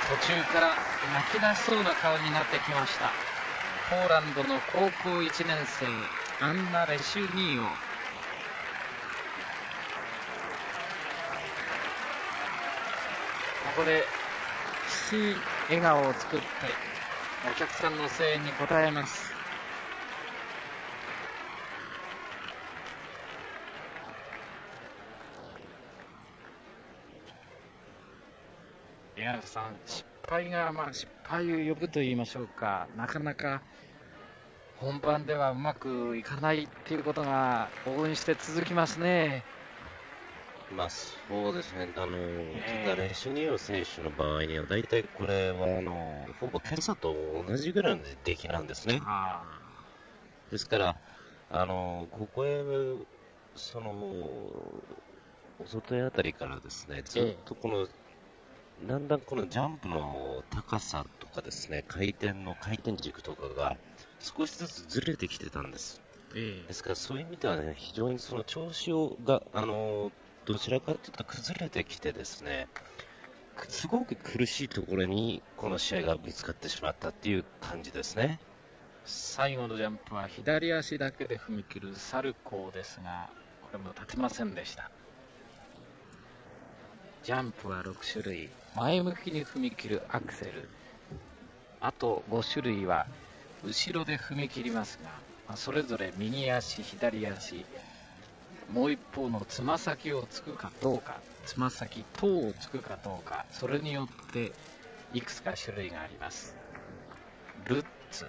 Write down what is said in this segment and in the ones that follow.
途中から泣き出しそうな顔になってきました。ポーランドの高校1年生アンナ・レシュニーオ。ここでしい笑顔を作ってお客さんの声援に応えます。宮さん、失敗が失敗を呼ぶと言いましょうか、なかなか本番ではうまくいかないっていうことが往々にして続きますね。 そうですね。ただレシュニオ選手の場合には大体これはほぼ今朝と同じぐらいの出来なんですね。ですからここへおとといあたりからですね、ずっとだんだんこのジャンプの高さとかですね、回転軸とかが少しずつずれてきてたんです。ですからそういう意味ではね、非常にその調子がどちらかというと崩れてきてですね、すごく苦しいところにこの試合が見つかってしまったっていう感じですね。 最後のジャンプは左足だけで踏み切るサルコーですが、これも立てませんでした。ジャンプは6種類、前向きに踏み切るアクセル、あと5種類は後ろで踏み切りますが、それぞれ右足、左足、もう一方のつま先をつくかどうか、つま先、トーをつくかどうか、それによっていくつか種類があります。ルッツ、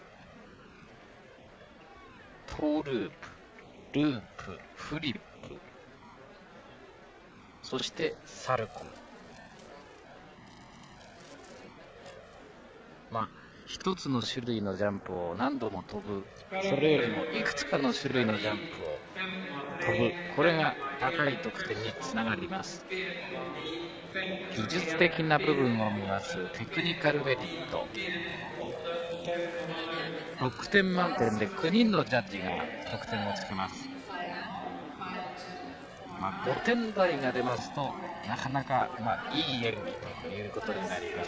トーループ、ループ、フリップ、そしてサルコー。一つの種類のジャンプを何度も飛ぶ、それよりもいくつかの種類のジャンプを飛ぶ、これが高い得点につながります。技術的な部分を見ますテクニカルメリット、6点満点で9人のジャッジが得点をつけます。5点台が出ますとなかなかいい演技ということになります。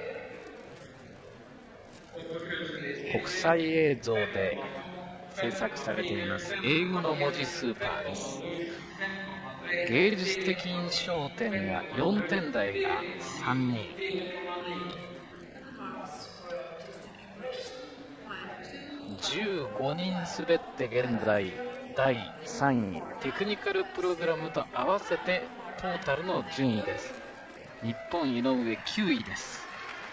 国際映像で制作されています英語の文字スーパーです。芸術的印象点が4点台が3人、15人滑って現在第3位、テクニカルプログラムと合わせてトータルの順位です。日本井上9位です。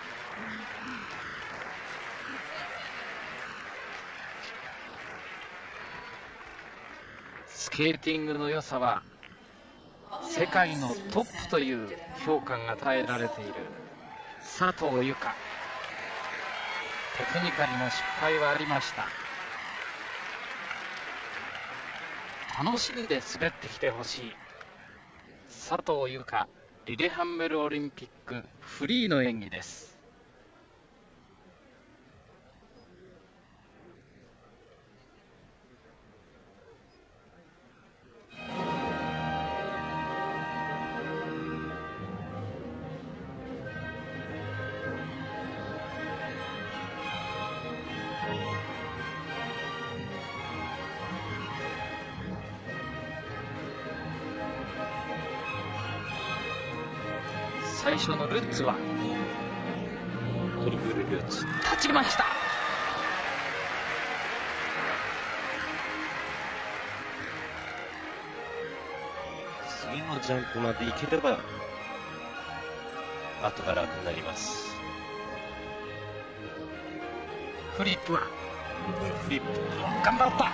スケーティングの良さは世界のトップという評価が与えられている佐藤由香。テクニカルな失敗はありました。楽しんで滑ってきてほしい。佐藤由香、リレハンメルオリンピックフリーの演技です。最初のルッツはトリプルルッツ、立ちました。 次のジャンプまでいければ後が楽になります。 フリップは頑張った。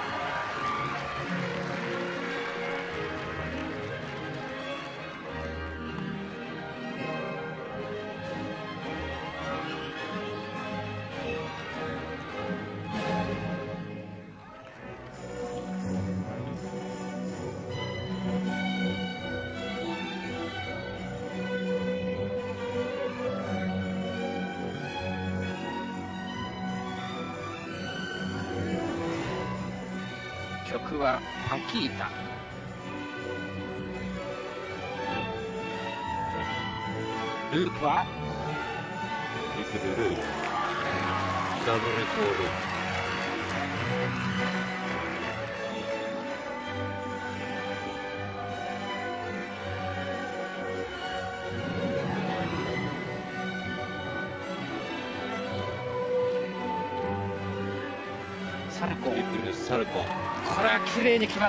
曲はパキータ。ループはリプルループ、ダブルトーループ。 サルコー、 トリプルサルコー。 これは綺麗に決まった。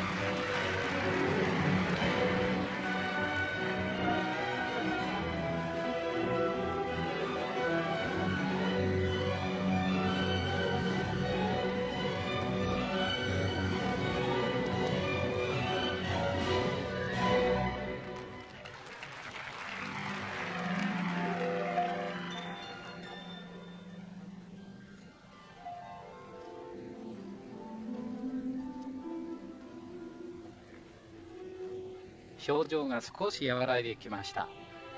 表情が少し和らいできました。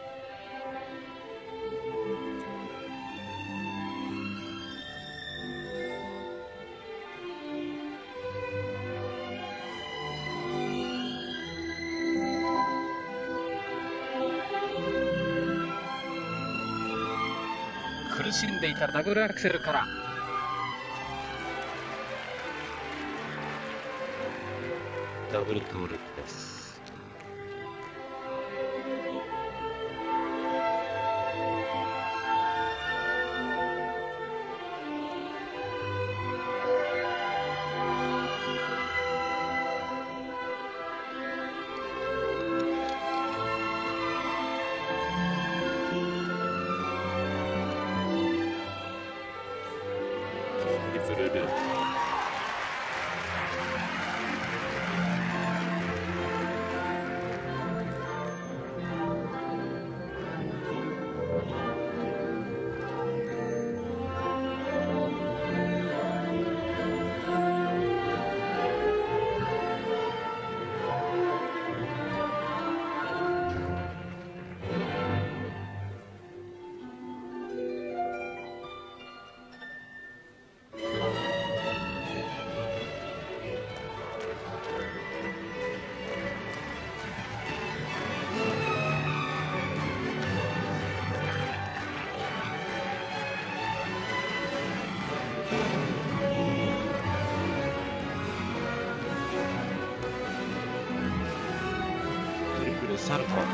苦しんでいたダブルアクセルからダブルトーループです。トリプルループ。トリプルサルコー。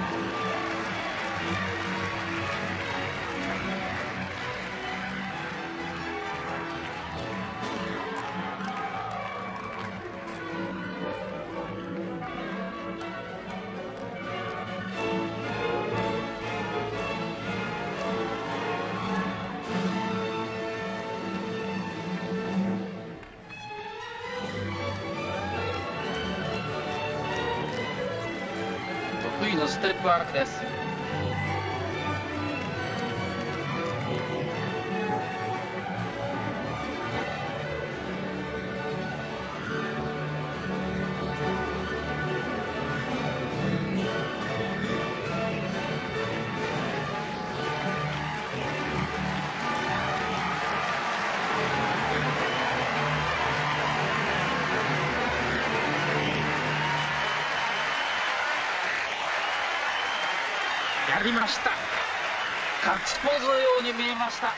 得意のステップワークです。やりました。ガッツポーズのように見えました。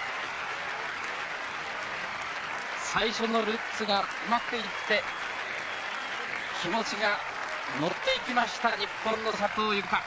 最初のルッツがうまくいって気持ちが乗っていきました、日本の佐藤由香。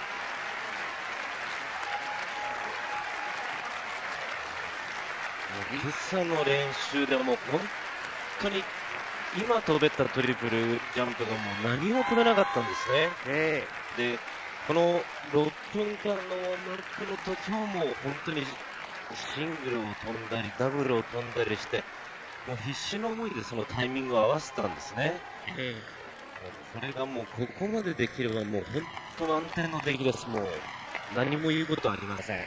今朝の練習でも本当に今飛べたトリプルジャンプがもう何も飛べなかったんですね。でこの6分間のワンマップの時ももう本当にシングルを飛んだりダブルを飛んだりしてもう必死の思いでそのタイミングを合わせたんですね。それがもうここまでできればもう本当満点の出来です。もう何も言うことはありません。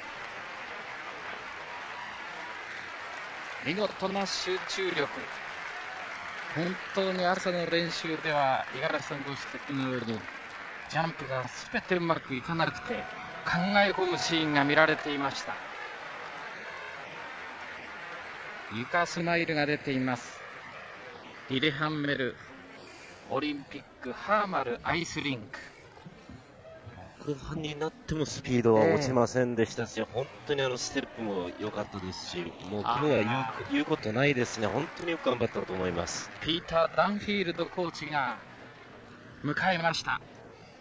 見事な集中力。本当に朝の練習では五十嵐さんご指摘のようにジャンプが全てうまくいかなくて考え込むシーンが見られていました。床スマイルが出ています。リレハンメルオリンピックハーマルアイスリンク。 後半になってもスピードは落ちませんでしたし、本当にステップも良かったですし、もう今日は言うことないですね。本当によく頑張ったと思います。 ピーター・ダンフィールドコーチが迎えました。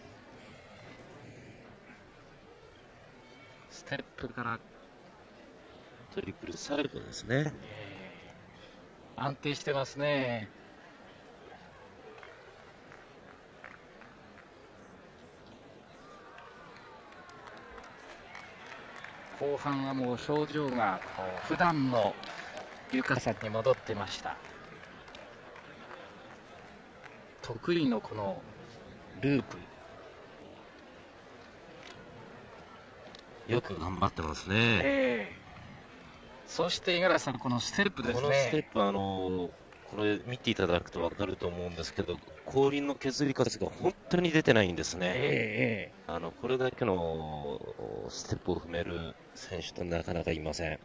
ステップからトリプルサルコですね。 安定してますね。後半はもう表情が普段の優香さんに戻ってました。得意のこのループ、 よく頑張ってますね。 そして五十嵐さん、このステップですね。 このステップこれ見ていただくと分かると思うんですけど、後輪の削り方が本当に出てないんですね。これだけのステップを踏める選手ってなかなかいません。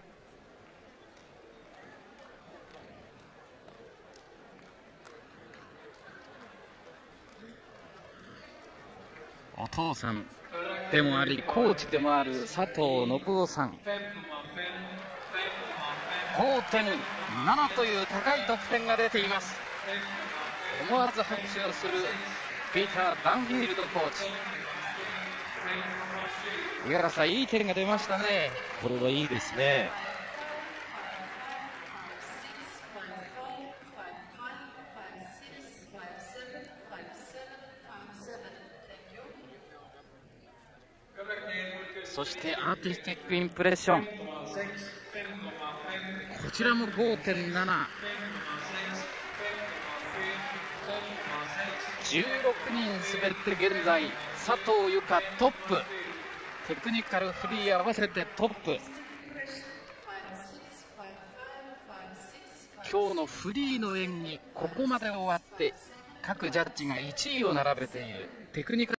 お父さんでもありコーチでもある佐藤信夫さん、5.7 という高い得点が出ています。思わず拍手をするピーター・ダンフィールドコーチ。五十嵐さん、いい点が出ましたね。 これはいいですね。 そしてアーティスティックインプレッション、こちらも 5.7、 16人滑って現在佐藤由香トップ、テクニカルフリー合わせてトップ。今日のフリーの演技、ここまで終わって各ジャッジが1位を並べている。テクニカル